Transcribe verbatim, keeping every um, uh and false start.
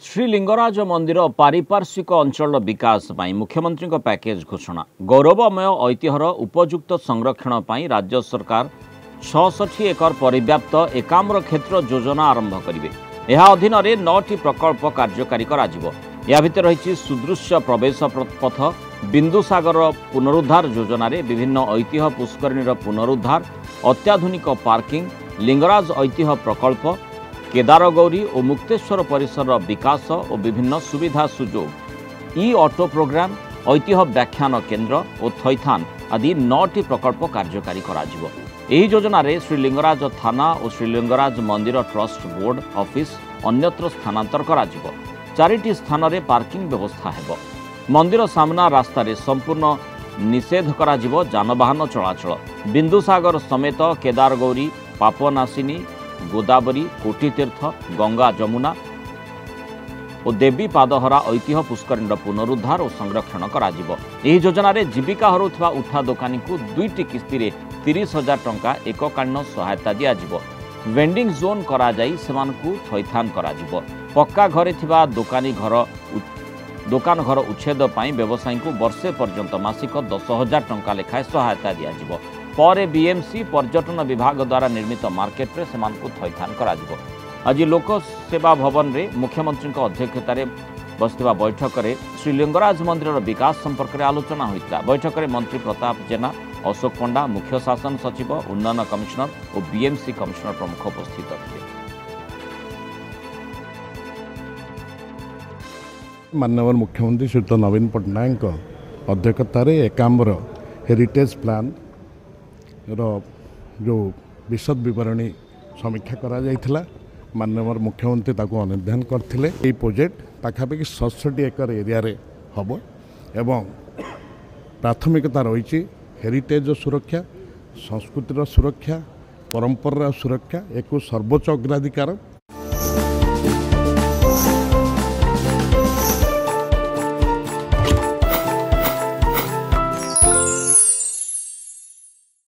श्रीलिंगराज मंदिर पारिपार्श्विक अंचल विकास पर मुख्यमंत्री पैकेज घोषणा। गौरवमय ऐतिह्यर उपयुक्त संरक्षण पर राज्य सरकार छियासठ एकर परिव्याप्त एकाम्र क्षेत्र योजना आरंभ करेंगे। यह अधीन में नौटी प्रकल्प कार्यकारी या भितर रही सुदृश्य प्रवेश पथ, बिंदुसागर पुनरुद्धार योजना रे विभिन्न ऐतिह्य पुष्करिणी पुनरुद्धार, अत्याधुनिक पार्किंग, लिंगराज ऐतिह्य प्रकल्प, केदारगौरी और मुक्तेश्वर परिसर विकास और विभिन्न सुविधा सुजोग, ई ऑटो प्रोग्राम, ऐतिह्य व्याख्यान केन्द्र और थैथान आदि नौटी प्रकल्प कार्यकारी कराजिवो। एही योजना रे श्रीलिंगराज थाना और श्रीलिंगराज मंदिर ट्रस्ट बोर्ड ऑफिस अन्यत्र स्थानांतर कराजिवो। चारिटी स्थान रे पार्किंग व्यवस्था हेबो। मंदिर सामना रास्ता रे संपूर्ण निषेध कराजिवो जानवाहन चलाचल। बिंदुसागर समेत केदारगौरी, पापनाशिनी, गोदावरी, कोटितीर्थ, गंगा जमुना और देवी पादहरा ऐतिह्य पुष्करिणी पुनरुद्धार और संरक्षण कराजिवो। एही योजना रे जीविका हरुथबा उठा दोकानी को दुईटी किस्ती रे तीस हजार टंका एककालीन सहायता दियाजिवो। वेंडिंग जोन करा जाई सेमानकु थैथान कराजिवो। पक्का घरे थिबा दोकानी घर दोकान घर उच्छेद पाई व्यवसायी को वर्षे पर्यंत मासिक दस हजार टंका लेखाएं सहायता दियाजिवो। पर बीएमसी पर्यटन विभाग द्वारा निर्मित मार्केट रे सेमानकु थैथान कराजिवो। आज लोक सेवा भवन रे मुख्यमंत्री अध्यक्षतार बसथिबा बैठक रे श्रीलिंगराज मंदिर विकास संपर्क में आलोचना होइता। बैठक में मंत्री प्रताप जेना, अशोक पंडा, मुख्य शासन सचिव, उन्नयन कमिशनर और बीएमसी कमिशनर प्रमुख उपस्थित थे। माननीय मुख्यमंत्री श्रीयुत नवीन पट्टनायक अध्यक्षतार एकाम्र हेरिटेज प्लान रो जो विशद विवरणी समीक्षा करा जायथिला। माननीय मुख्यमंत्री ताको अनुधान करथिले। ए प्रोजेक्ट पाखापाखि सड़सठ एकर एरिया रे हबो एवं प्राथमिकता रही हेरिटेज सुरक्षा, संस्कृतिर सुरक्षा, परंपरा सुरक्षा एक सर्वोच्च अग्राधिकार।